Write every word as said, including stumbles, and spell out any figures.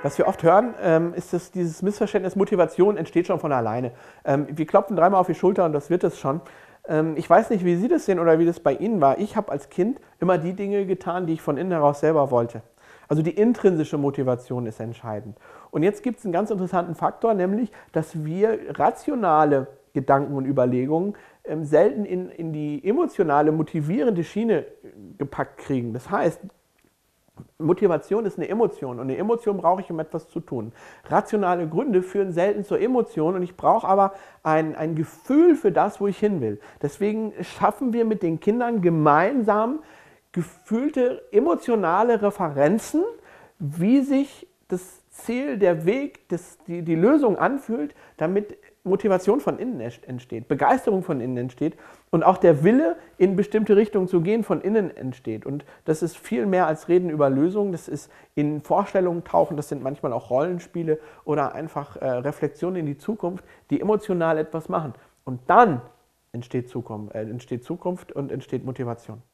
Was wir oft hören, ähm, ist, dass dieses Missverständnis, Motivation entsteht schon von alleine. Ähm, wir klopfen dreimal auf die Schulter und das wird es schon. Ähm, ich weiß nicht, wie Sie das sehen oder wie das bei Ihnen war. Ich habe als Kind immer die Dinge getan, die ich von innen heraus selber wollte. Also die intrinsische Motivation ist entscheidend. Und jetzt gibt es einen ganz interessanten Faktor, nämlich, dass wir rationale Gedanken und Überlegungen ähm, selten in, in die emotionale, motivierende Schiene gepackt kriegen. Das heißt, Motivation ist eine Emotion und eine Emotion brauche ich, um etwas zu tun. Rationale Gründe führen selten zur Emotion und ich brauche aber ein, ein Gefühl für das, wo ich hin will. Deswegen schaffen wir mit den Kindern gemeinsam gefühlte emotionale Referenzen, wie sich das Ziel, der Weg, das, die, die Lösung anfühlt, damit Motivation von innen entsteht, Begeisterung von innen entsteht und auch der Wille, in bestimmte Richtungen zu gehen, von innen entsteht. Und das ist viel mehr als Reden über Lösungen, das ist in Vorstellungen tauchen, das sind manchmal auch Rollenspiele oder einfach äh, Reflexionen in die Zukunft, die emotional etwas machen. Und dann entsteht Zukunft, äh, entsteht Zukunft und entsteht Motivation.